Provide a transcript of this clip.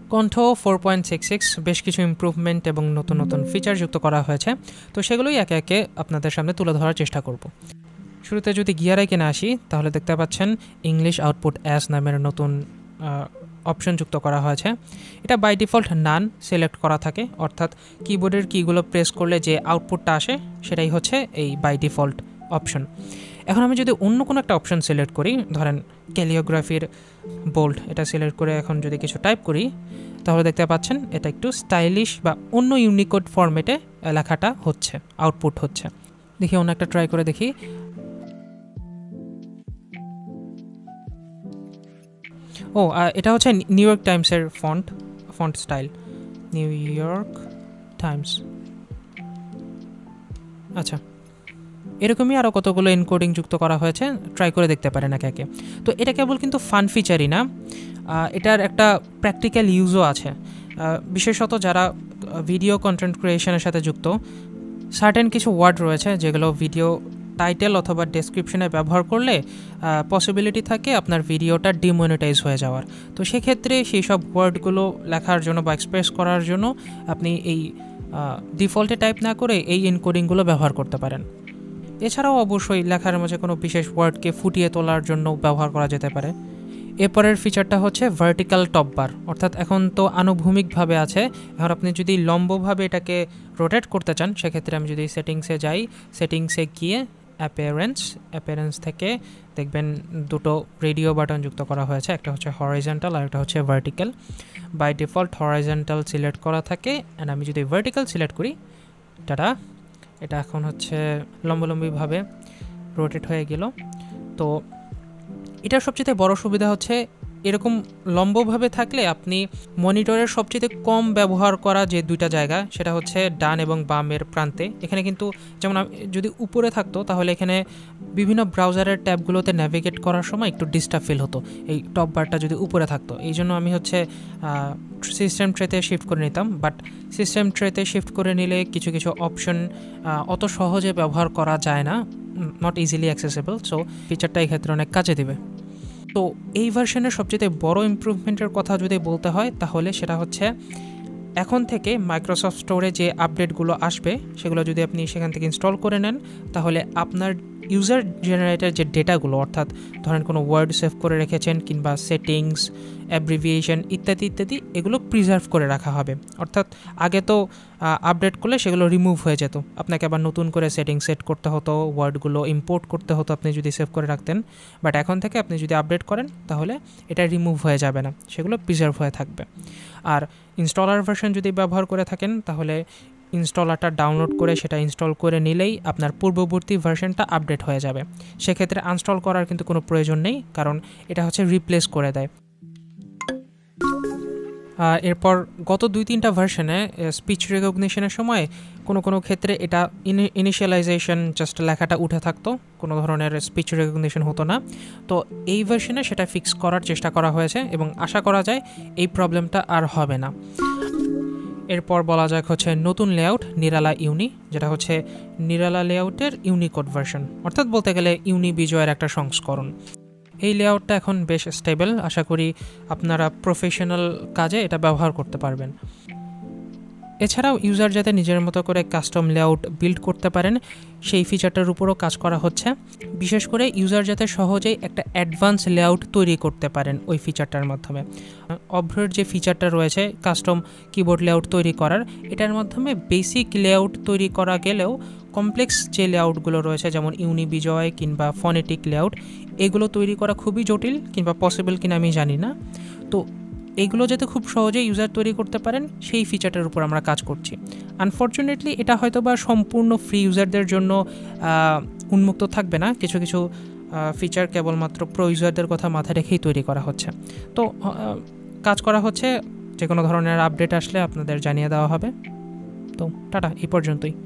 কণ্ঠ 4.66 বেশ কিছু ইমপ্রুভমেন্ট এবং নতুন নতুন ফিচার যুক্ত করা হয়েছে, তো সেগুলোই একে একে আপনাদের সামনে তুলে ধরার চেষ্টা করব। শুরুতে যদি গিয়ার আইকনে আসি, তাহলে দেখতে পাচ্ছেন ইংলিশ আউটপুট অ্যাজ নামের নতুন অপশন যুক্ত করা হয়েছে। এটা বাই ডিফল্ট নান সিলেক্ট করা থাকে, অর্থাৎ কিবোর্ডের কিগুলো প্রেস করলে যে আউটপুটটা আসে সেটাই হচ্ছে এই বাই ডিফল্ট অপশন। এখন আমি যদি অন্য কোনো একটা অপশন সিলেক্ট করি, ধরেন ক্যালিওগ্রাফির বোল্ড, এটা সিলেক্ট করে এখন যদি কিছু টাইপ করি, তাহলে দেখতে পাচ্ছেন এটা একটু স্টাইলিশ বা অন্য ইউনিকোড ফরম্যাটে লেখাটা হচ্ছে, আউটপুট হচ্ছে। দেখি অন্য একটা ট্রাই করে দেখি। ও, এটা হচ্ছে নিউ ইয়র্ক টাইমসের font style, New York Times. আচ্ছা, এরকমই আরও কতগুলো এনকোডিং যুক্ত করা হয়েছে, ট্রাই করে দেখতে পারেন একে একে। তো এটা কেবল কিন্তু ফান ফিচারই না, এটার একটা প্র্যাকটিক্যাল ইউজও আছে। বিশেষত যারা ভিডিও কন্টেন্ট ক্রিয়েশনের সাথে যুক্ত, সার্টেন কিছু ওয়ার্ড রয়েছে যেগুলো ভিডিও টাইটেল অথবা ডেসক্রিপশনে ব্যবহার করলে পসিবিলিটি থাকে আপনার ভিডিওটা ডিমনিটাইজ হয়ে যাওয়ার। তো সেক্ষেত্রে সেই সব ওয়ার্ডগুলো লেখার জন্য বা এক্সপ্রেস করার জন্য আপনি এই ডিফল্টে টাইপ না করে এই এনকোডিংগুলো ব্যবহার করতে পারেন। এছাড়াও অবশ্যই লেখার মাঝে কোনো বিশেষ ওয়ার্ডকে ফুটিয়ে তোলার জন্য ব্যবহার করা যেতে পারে। এরপরের ফিচারটা হচ্ছে ভার্টিক্যাল টপ বার, অর্থাৎ এখন তো আনুভূমিকভাবে আছে, এখন আপনি যদি লম্বভাবে এটাকে রোটেট করতে চান, সেক্ষেত্রে আমি যদি সেটিংসে যাই, সেটিংসে গিয়ে অ্যাপিয়ারেন্স থেকে দেখবেন দুটো রেডিও বাটন যুক্ত করা হয়েছে, একটা হচ্ছে হরাইজন্টাল আর একটা হচ্ছে vertical. By default horizontal select করা থাকে, অ্যান্ড আমি যদি ভার্টিক্যাল সিলেক্ট করি, এটা এখন হচ্ছে লম্বলম্বিভাবে রোটেট হয়ে গেল। তো এটার সবচেয়ে বড় সুবিধা হচ্ছে এরকম লম্বভাবে থাকলে আপনি মনিটরের সবচেয়ে কম ব্যবহার করা যে দুইটা জায়গা, সেটা হচ্ছে ডান এবং বামের প্রান্তে। এখানে কিন্তু যেমন যদি উপরে থাকতো তাহলে এখানে বিভিন্ন ব্রাউজারের ট্যাবগুলোতে ন্যাভিগেট করার সময় একটু ডিস্টার্ব ফিল হতো এই টপ বারটা যদি উপরে থাকতো। এই জন্য আমি হচ্ছে সিস্টেম ট্রেতে শিফট করে নিতাম, বাট সিস্টেম ট্রেতে শিফট করে নিলে কিছু কিছু অপশন অত সহজে ব্যবহার করা যায় না, নট ইজিলি অ্যাক্সেসেবল। সো ফিচারটা এই ক্ষেত্রে অনেক কাজে দেবে। তো এই ভার্সনের সবচেয়ে বড় ইমপ্রুভমেন্টের কথা যদি বলতে হয়, তাহলে সেটা হচ্ছে এখন থেকে মাইক্রোসফট স্টোরে যে আপডেটগুলো আসবে সেগুলো যদি আপনি সেখান থেকে ইনস্টল করে নেন, তাহলে আপনার ইউজার জেনারেটেড যে ডেটাগুলো, অর্থাৎ ধরেন কোনো ওয়ার্ড সেভ করে রেখেছেন কিংবা সেটিংস, অ্যাব্রিভিয়েশন ইত্যাদি ইত্যাদি, এগুলো প্রিজার্ভ করে রাখা হবে। অর্থাৎ আগে তো আপডেট করলে সেগুলো রিমুভ হয়ে যেত, আপনাকে আবার নতুন করে সেটিং সেট করতে হতো, ওয়ার্ডগুলো ইম্পোর্ট করতে হতো আপনি যদি সেভ করে রাখতেন। বাট এখন থেকে আপনি যদি আপডেট করেন তাহলে এটা রিমুভ হয়ে যাবে না, সেগুলো প্রিজার্ভ হয়ে থাকবে। আর ইনস্টলার ভার্সন যদি ব্যবহার করে থাকেন, তাহলে ইনস্টলারটা ডাউনলোড করে সেটা ইনস্টল করে নিলেই আপনার পূর্ববর্তী ভার্সনটা আপডেট হয়ে যাবে। সেক্ষেত্রে আনস্টল করার কিন্তু কোনো প্রয়োজন নেই, কারণ এটা হচ্ছে রিপ্লেস করে দেয়। এরপর গত 2-3টা ভার্সনে স্পিচ রেকগনিশনের সময় কোনো ক্ষেত্রে এটা ইনিশিয়ালাইজেশন জাস্ট লেখাটা উঠে থাকতো, কোনো ধরনের স্পিচ রেকগনিশন হতো না। তো এই ভার্সনে সেটা ফিক্স করার চেষ্টা করা হয়েছে এবং আশা করা যায় এই প্রবলেমটা আর হবে না। এরপর বলা যাক হচ্ছে নতুন লেআউট নিরালা ইউনি, যেটা হচ্ছে নিরালা লেআউটের ইউনিকোড ভার্সন, অর্থাৎ বলতে গেলে ইউনি বিজয়ের একটা সংস্করণ। এই লেআউটটা এখন বেশ স্টেবল, আশা করি আপনারা প্রফেশনাল কাজে এটা ব্যবহার করতে পারবেন। এছাড়াও ইউজার যাতে নিজের মতো করে কাস্টম লেআউট বিল্ড করতে পারেন সেই ফিচারটার উপরও কাজ করা হচ্ছে। বিশেষ করে ইউজার যাতে সহজেই একটা অ্যাডভান্স লেআউট তৈরি করতে পারেন ওই ফিচারটার মাধ্যমে। অভ্রের যে ফিচারটা রয়েছে কাস্টম কিবোর্ড লেআউট তৈরি করার, এটার মাধ্যমে বেসিক লেআউট তৈরি করা গেলেও কমপ্লেক্স যে লেআউটগুলো রয়েছে যেমন ইউনি বিজয় কিংবা ফনেটিক লেআউট, এগুলো তৈরি করা খুবই জটিল কিংবা পসিবল কিনা আমি জানি না। তো এইগুলো যাতে খুব সহজে ইউজার তৈরি করতে পারেন সেই ফিচারটার উপর আমরা কাজ করছি। আনফর্চুনেটলি এটা হয়তো বা সম্পূর্ণ ফ্রি ইউজারদের জন্য উন্মুক্ত থাকবে না, কিছু কিছু ফিচার কেবলমাত্র প্রো ইউজারদের কথা মাথায় রেখেই তৈরি করা হচ্ছে। তো কাজ করা হচ্ছে, যে কোনো ধরনের আপডেট আসলে আপনাদের জানিয়ে দেওয়া হবে। তো টাটা, এই পর্যন্তই।